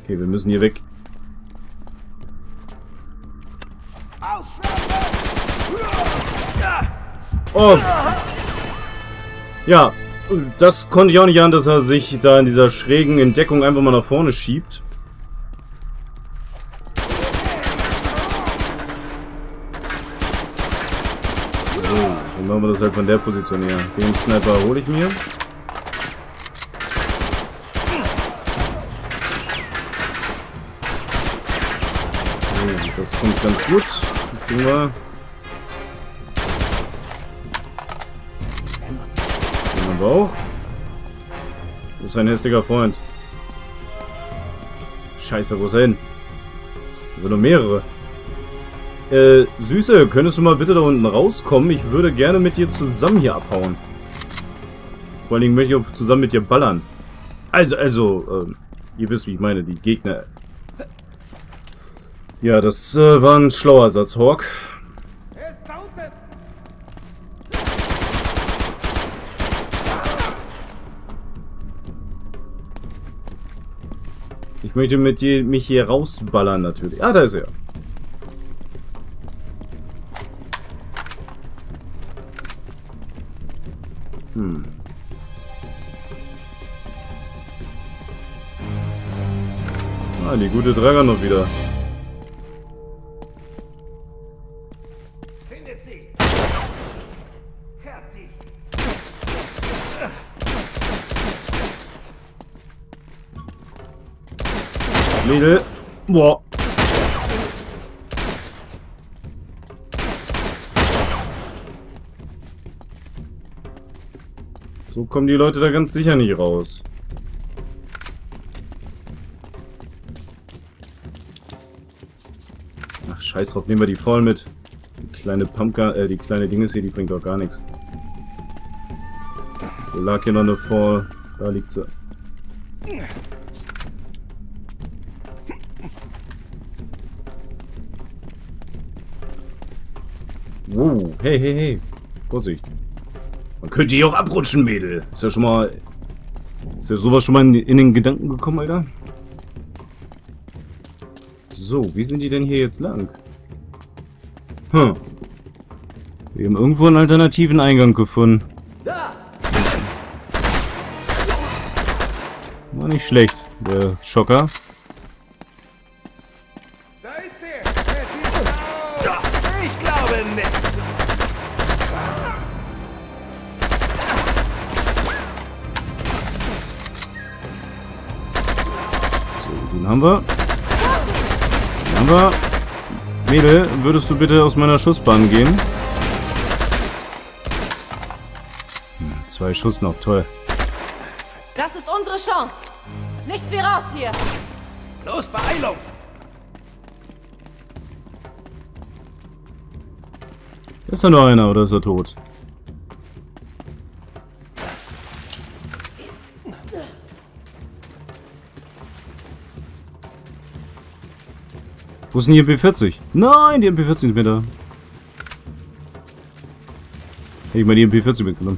Okay, wir müssen hier weg. Oh! Ja, das konnte ich auch nicht an, dass er sich da in dieser schrägen Entdeckung einfach mal nach vorne schiebt. So, dann machen wir das halt von der Position her. Den Sniper hole ich mir. So, das kommt ganz gut. Das kriegen wir. Den haben wir auch. Wo ist ein hässlicher Freund? Scheiße, wo ist er hin? Da sind noch mehrere. Süße, könntest du mal bitte da unten rauskommen? Ich würde gerne mit dir zusammen hier abhauen. Vor allen Dingen möchte ich auch zusammen mit dir ballern. Also, ihr wisst, wie ich meine, die Gegner. Ja, das war ein schlauer Satz, Hawk. Ich möchte mit dir, mich hier rausballern natürlich. Ah, da ist er. Ah, die gute Dragon noch wieder. Findet sie! Fertig! Mädel. Boah. So kommen die Leute da ganz sicher nicht raus. Ach, scheiß drauf, nehmen wir die voll mit. Die kleine Pumpgun, die kleine Dinges hier, die bringt doch gar nichts. Wo lag hier noch eine Fall? Da liegt sie. Wow, hey, hey, hey. Vorsicht. Man könnte hier auch abrutschen, Mädel. Ist ja schon mal... Ist ja sowas schon mal in den Gedanken gekommen, Alter? So, wie sind die denn hier jetzt lang? Hm. Wir haben irgendwo einen alternativen Eingang gefunden. War nicht schlecht, der Schocker. Da ist er! Er sieht aus! Ich glaube nicht! So, den haben wir. Den haben wir. Mädel, würdest du bitte aus meiner Schussbahn gehen? 2 Schuss noch, toll. Das ist unsere Chance. Nichts wie raus hier. Los, Beeilung! Ist da noch einer oder ist er tot? Wo ist denn die MP40? Nein, die MP40 ist mit da. Hätte ich mal die MP40 mitgenommen.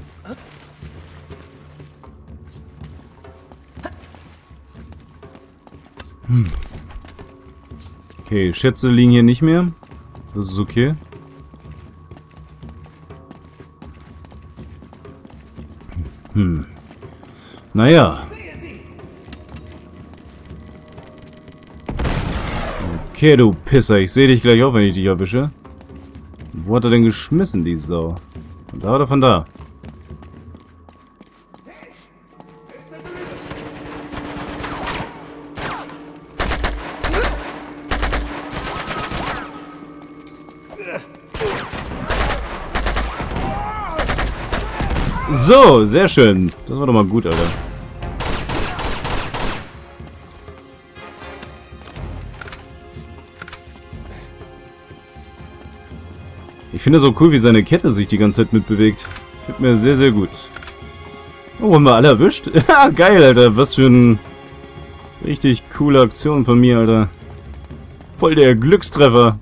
Okay, Schätze liegen hier nicht mehr. Das ist okay. Naja. Okay, du Pisser. Ich sehe dich gleich auch, wenn ich dich erwische. Wo hat er denn geschmissen, die Sau? Von da oder von da? So, sehr schön. Das war doch mal gut, Alter. Ich finde so cool, wie seine Kette sich die ganze Zeit mitbewegt. Gefällt mir sehr, sehr gut. Oh, haben wir alle erwischt? Ja, geil, Alter. Was für eine richtig coole Aktion von mir, Alter. Voll der Glückstreffer.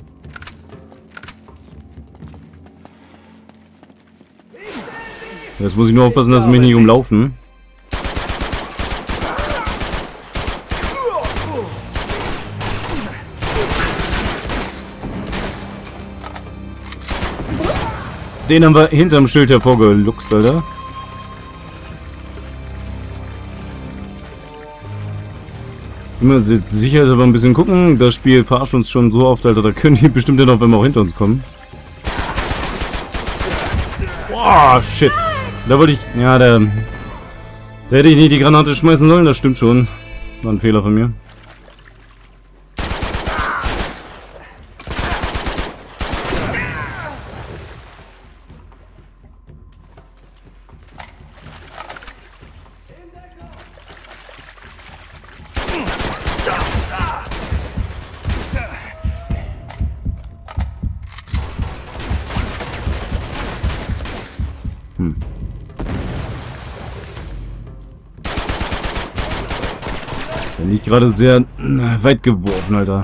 Jetzt muss ich nur aufpassen, dass sie mich nicht umlaufen. Den haben wir hinterm Schild hervorgeluchst, Alter. Immer jetzt sicher, aber ein bisschen gucken. Das Spiel verarscht uns schon so oft, Alter. Da können die bestimmt ja noch, wenn wir auch hinter uns kommen. Boah, shit. Da wollte ich... Ja, da hätte ich nicht die Granate schmeißen sollen. Das stimmt schon. War ein Fehler von mir. Ist ja nicht gerade sehr weit geworfen, Alter.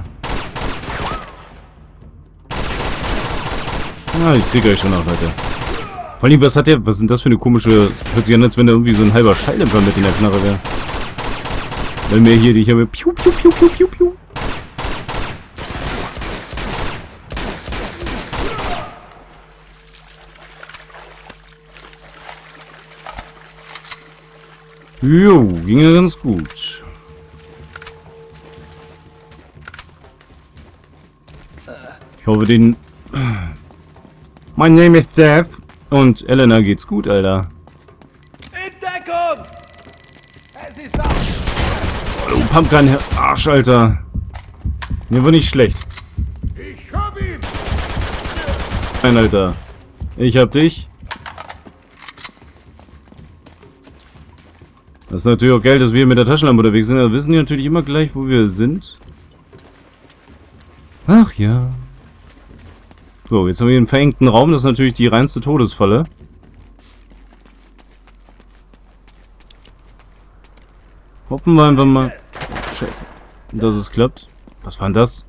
Ah, ich krieg euch schon noch, Leute. Vor allem, was hat der? Was ist denn das für eine komische... Hört sich an, als wenn da irgendwie so ein halber Schalldämpfer mit in der Knarre wäre. Weil mir hier, ich habe... Piu, piu, piu, piu, piu, piu. Jo, ging ja ganz gut. Ich hoffe, den... My name is Death. Und Elena geht's gut, Alter. In Deckung! Es ist auf! Oh, Pumpgun, Arsch, Alter. Mir war nicht schlecht. Ich hab ihn! Nein, Alter. Ich hab dich. Das ist natürlich auch geil, dass wir mit der Taschenlampe unterwegs sind. Da wissen die natürlich immer gleich, wo wir sind. Ach ja. So, jetzt haben wir hier einen verengten Raum. Das ist natürlich die reinste Todesfalle. Hoffen wir einfach mal... Oh, Scheiße. Dass es klappt. Was war denn das?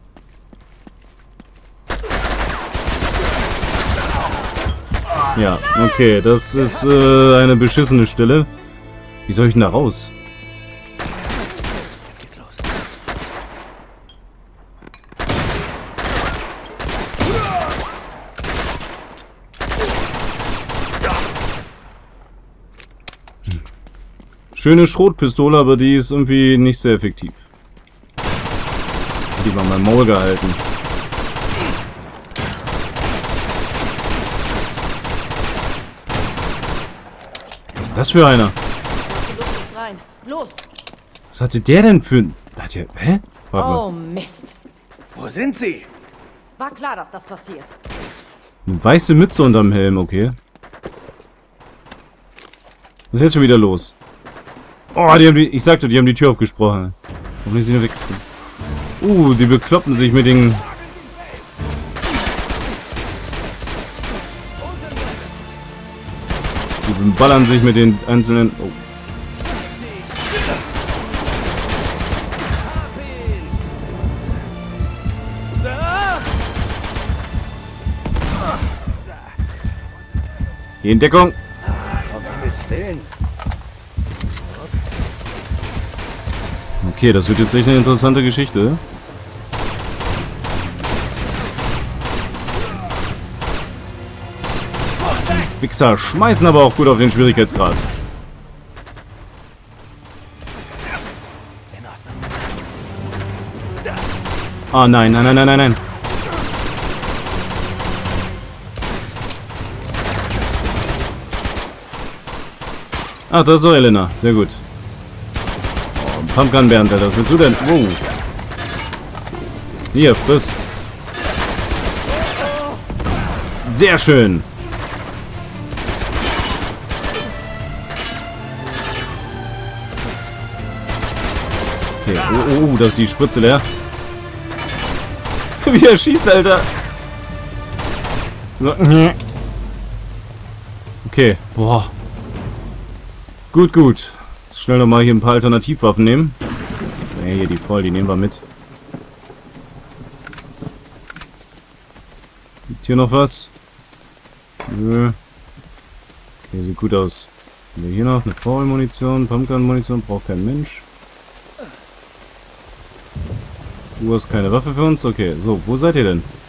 Ja, okay. Das ist eine beschissene Stelle. Wie soll ich denn da raus? Jetzt geht's los. Schöne Schrotpistole, aber die ist irgendwie nicht sehr effektiv. Die war mein Maul gehalten. Was ist das für einer? Rein. Los! Was hatte der denn für ein... Hat der... Hä? Warte mal. Oh, Mist. Wo sind sie? War klar, dass das passiert. Eine weiße Mütze unterm Helm, okay. Was ist jetzt schon wieder los? Oh, die haben die... Ich sagte, die haben die Tür aufgesprochen. Warum ist sie nur weg? Die bekloppen sich mit den... Die ballern sich mit den einzelnen... Oh. Geh in Deckung. Um Himmels Willen. Okay, das wird jetzt echt eine interessante Geschichte. Wichser schmeißen aber auch gut auf den Schwierigkeitsgrad. Ah, nein, nein, nein, nein, nein, nein. Ach, das ist so, Elena. Sehr gut. Oh, ein Pumpgun, Bernd, Alter. Was willst du denn? Wow. Hier, friss. Sehr schön. Okay, das ist die Spritze leer. Wie er schießt, Alter. So. Okay, boah. Gut, gut. Schnell nochmal hier ein paar Alternativwaffen nehmen. Ja, hier die voll, die nehmen wir mit. Gibt hier noch was? Nö. Okay, sieht gut aus. Haben wir hier noch eine Vollmunition, Pumpgun-Munition, braucht kein Mensch. Du hast keine Waffe für uns? Okay, so, wo seid ihr denn?